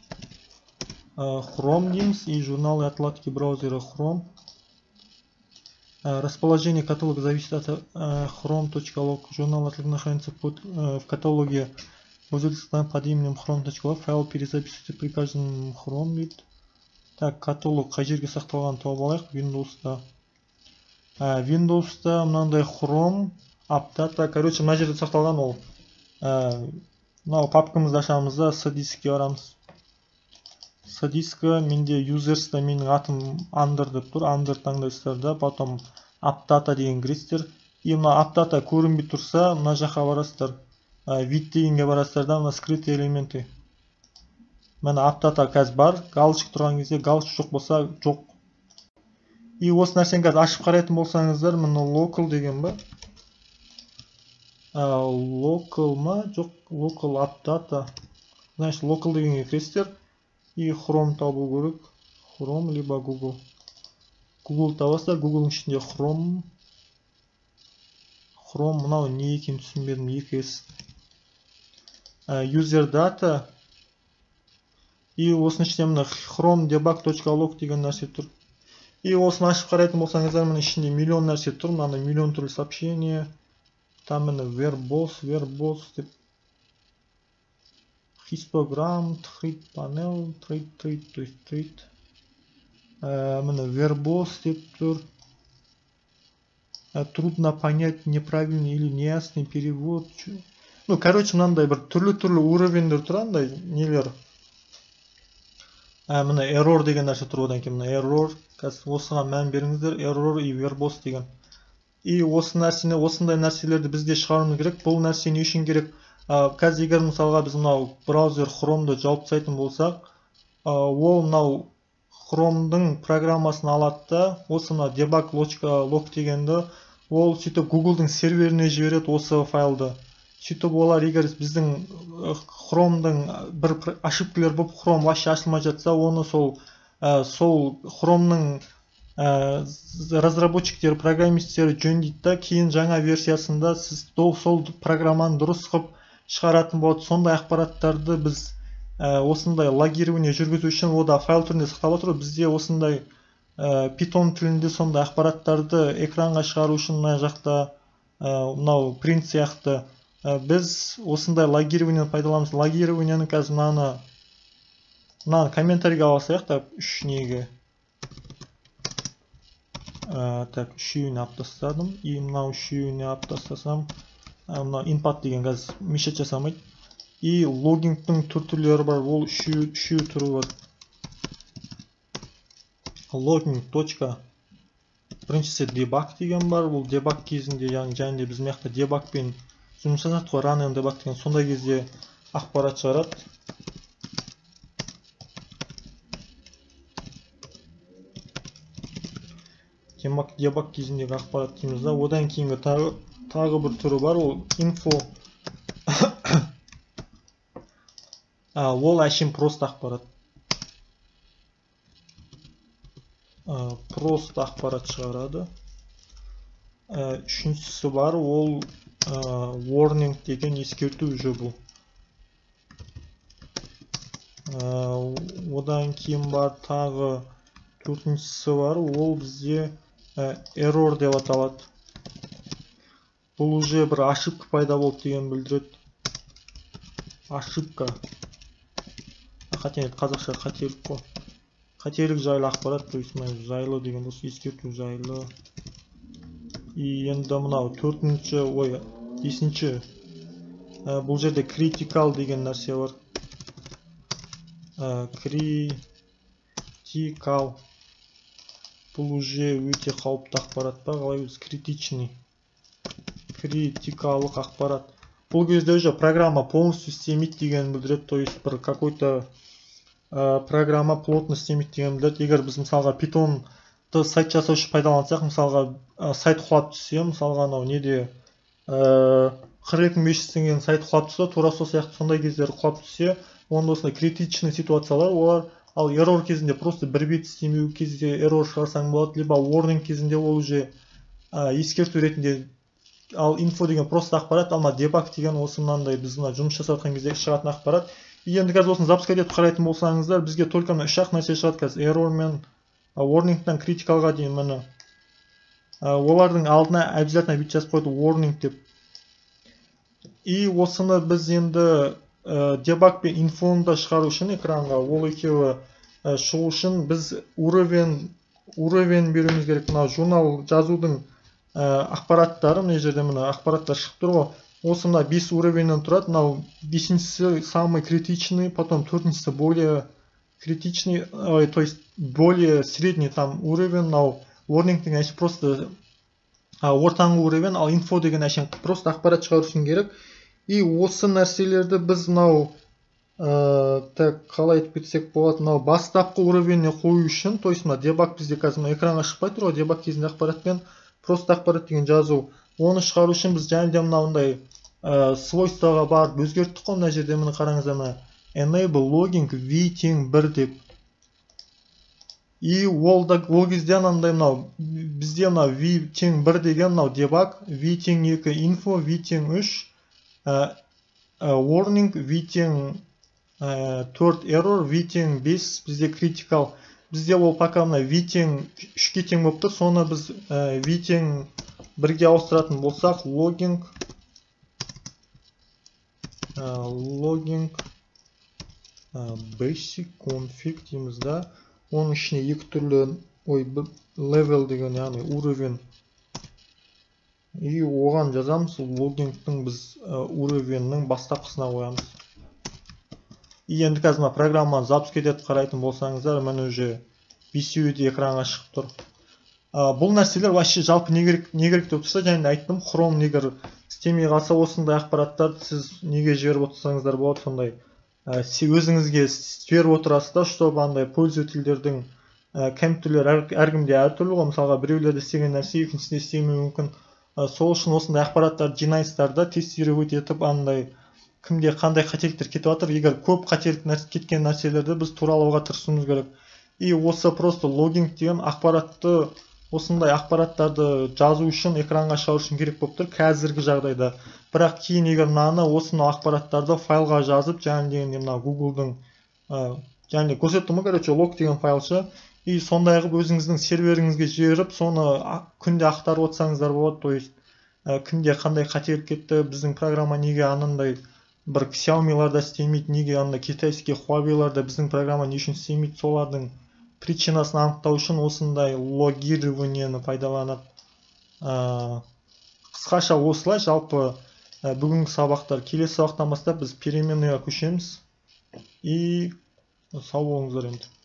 Chrome дейміз. И журналы отладки браузера Chrome. Расположение каталога зависит от chrome.log. Журнал отладки находится в каталоге под именем chrome.log. Файл перезаписывайте при каждом Chrome. Так, каталог қай жерге сақталған тауып алайық. Windows'та. Windows'та мынандай Chrome, Appdata, короче, мына жерде сақталған ол. Мынау папкамызды ашамыз да, C-дискке барамыз. C-дискке менде users'та менің атым under деп тұр. Under таңдайсыздар да, потом Appdata деген кіресіздер. И мына Appdata көрінбей тұрса, мына жаққа барасыздар. Вид дегенге барасыздар да, мына скрытые элементы. Мына Appdata қазір бар, галочка тұрған кезде, галочка жоқ болса жоқ. И осы нәрсені қазір ашып қарайтын болсаңыздар, мына local деген ба? Local ма? Жоқ, local Appdata. Значит, local дегенге кіресіздер. И Chrome табу керек. Chrome либо Google. Google табасыздар, Google'ның ішінде Chrome. Chrome мынау не екенін түсінбедім, екі эс. User data. И осының ішінде мына chrome debug.log деген нәрсе тұр. И осыны ашып қарайтын болсаңыздар, мына ішінде миллион нәрсе тұр. Мынандай миллион түрлі сообщение. Там мына verbose, verbose деп. Histogram, thread panel, thread, thread, то есть thread. Мына verbose деп тұр. Трудно понять неправильный или неясный перевод. Ну, короче, мынандай бір түрлі-түрлі уровеньдер тұрандай нелер. Мына error деген нәрсе тұр, одан кейін мына error. Қазір осыған мән беріңіздер, error и verbose деген. И осы нәрсені, осындай нәрселерді бізде шығаруымыз керек. Бұл нәрсе не үшін керек? Қазір егер мысалға біз мынау браузер Chrome'ды жауып тастайтын болсақ, ол мынау Chrome'дың программасын алады да, осы мына debug.log дегенді ол сөйтіп Google'дың серверіне жібереді осы файлды. Сөйтіп олар егер біздің Chrome'дың бір ошибкалар болып Chrome вообще ашылмай жатса, оны сол сол Chrome'ның ә, разработчиктер, программисттер жөндейді да, кейін жаңа версиясында сіз сол программаны дұрыс қылып шығаратын болады. Сондай ақпараттарды біз ә, осындай логирование жүргізу үшін ода файл түрінде сақталып отыр. Бізде осындай ә, Python тілінде сондай ақпараттарды экранға шығару үшін мына жақта мынау print сияқты ә, біз осындай логирование пайдаланамыз. Логированияны қазір мынаны мынаны комментарийге алсақ та үш неге ә, так үшеуіне алып тастадым. И мынау үшеуіне алып тастасам, мынау input деген қазір мешет жасамайды. И логингтің түр түрлері бар, ол үшеу үшеу түрі бар. Logging точка біріншісі debug деген бар. Бұл debug кезінде, яғни және біз маяқта debugпен жұмыс жасадық қой, run and debug деген, сондай кезде ақпарат шығарады. Debug кезіндегі ақпарат дейміз да. Одан кейінгі тағы, тағы бір түрі бар, ол info. а, ол әшейін просто ақпарат. Uh, просто ақпарат шығарады. Uh, үшіншісі бар, ол uh, warning деген ескерту уже бұл. Uh, одан кейін бар тағы төртіншісі бар, ол бізде uh, error деп аталады. Бұл уже бір ошибка пайда болды деген білдіреді. Ошибка. Хотя қазақша қателік қой. Қателік жайлы ақпарат, то есть жайлы деген дұрыс, ескерту жайлы. И енді мынау төртінші, ой, бесінші. Ә, бұл жерде critical деген нәрсе бар. Ә, critical. Бұл уже өте қауіпті ақпарат па, қалай біз критичный. Критикалық ақпарат. Бұл кезде уже программа полностью істемейді деген білдіреді, то есть бір какой-то программа плотно істемейді деген білдіреді. Егер біз мысалға Python'ды сайт жасаушы пайдалансақ, мысалға сайт құлап түссе, мысалға анау неде қырық екі мың бес жүз теңгенің сайт құлап түссе, тура сол сияқты сондай кездері құлап түссе, онда осындай критичный ситуациялар олар. Ал error кезінде просто бір бет істемеу кезде error шығарсаң болады, либо warning кезінде ол уже ескерту ретінде. Ал info деген просто ақпарат, ал debug деген осы мынандай біз жұмыс жасап жатқан кезде шығатын ақпарат. Енді қазір осыны запускать етіп қарайтын болсаңыздар, бізге только үш ақ нәрсе шығады қазір. Error мен warningтан критикалға дейін міне. Олардың алдына обязательно бүйтіп жазып қойды warning деп. И осыны біз енді debug пен infoны да шығару үшін экранға, ол екеуі шығу үшін біз уровень уровень беруіміз керек. Мына журнал жазудың ақпараттары, мына жерде мына ақпараттар шығып тұр ғой. Осы мына бес уровеньнен тұрады. Мынау бесіншісі самый критичный, потом төртіншісі более критичный, ой, то есть более средний там уровень. Мынау warning деген әшейін просто ортаңғы уровень, ал info деген әшейін просто ақпарат шығару үшін керек. И осы нәрселерді біз мынау так қалай айтып кетсек болады, мынау бастапқы уровеньне қою үшін, то есть мына debug бізде қазір экранға шықпай тұр ғой, debug кезінде ақпаратпен просто ақпарат деген жазу. Оны шығару үшін біз және де мынауындай свойствоға барып өзгерттік қой. Мына жерде міне қараңыздар, мына enable logging v тең бір деп. И ол кезде анандай мынау бізде мынау v тең бір деген мынау debug, v тең екі info, v тең үш warning, v тең төрт error, v тең бес бізде critical. Бізде ол пока мына v тең үшке тең болып тұр. Соны біз v тең бірге ауыстыратын болсақ, logging logging basic config дейміз да. Оның ішіне екі түрлі, ой, level деген, яғни уровень. И оған жазамыз, loggingтің біз уровеннің бастапқысына қоямыз. И енді қазір программаны запуск етіп қарайтын болсаңыздар, міне уже бесеуі де экранға шығып тұр. Бұл нәрселер вообще жалпы не керек деп тұрса, және айттым, Chrome егер істемей қалса, осындай ақпараттарды сіз неге жіберіп отырсаңыздар болады, сондай өзіңізге жіберіп отырасыздар, чтобы андай пользовательдердің компьютерлер әркімде әртүрлі ғой. Мысалға біреулерде істеген нәрсе екіншісінде істемеуі мүмкін. Сол үшін осындай ақпараттарды жинайсыздар да, тестировать етіп, андай кімде қандай қателіктер кетіп жатыр. Егер көп қателік кеткен нәрселерді біз туралауға тырысуымыз керек. и осы просто логинг деген ақпаратты, осындай ақпараттарды жазу үшін, экранға шығару үшін керек болып тұр қазіргі жағдайда. Бірақ кейін егер мынаны осыны ақпараттарды файлға жазып, жаңа дегенде мына Google'дың жаңа көрсеттім ғой, короче, лог деген файлшы, и сондай қылып өзіңіздің серверіңізге жіберіп, соны күнде ақтарып отырсаңыздар болады. То есть күнде қандай қателік кетті, біздің программа неге анандай бір Xiaomi'ларда істемейді, неге анда китайский Huawei'ларда біздің программа не үшін істемейді, солардың причинасын анықтау үшін осындай логированиені пайдаланады. Қысқаша осылай. Жалпы бүгінгі сабақтар, келесі сабақтан бастап біз переменныйға көшеміз. И сау болыңыздар енді.